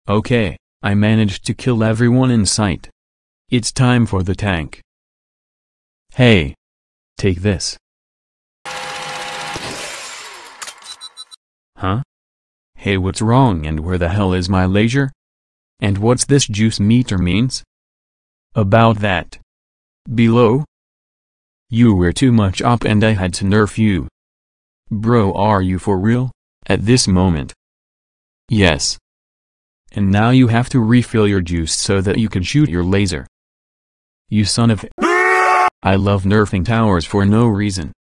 Okay, I managed to kill everyone in sight. It's time for the tank. Hey! Take this. Huh? Hey, what's wrong and where the hell is my laser? And what's this juice meter means? About that. Below? You were too much up and I had to nerf you. Bro, are you for real? At this moment? Yes. And now you have to refill your juice so that you can shoot your laser. You son of a— I love nerfing towers for no reason.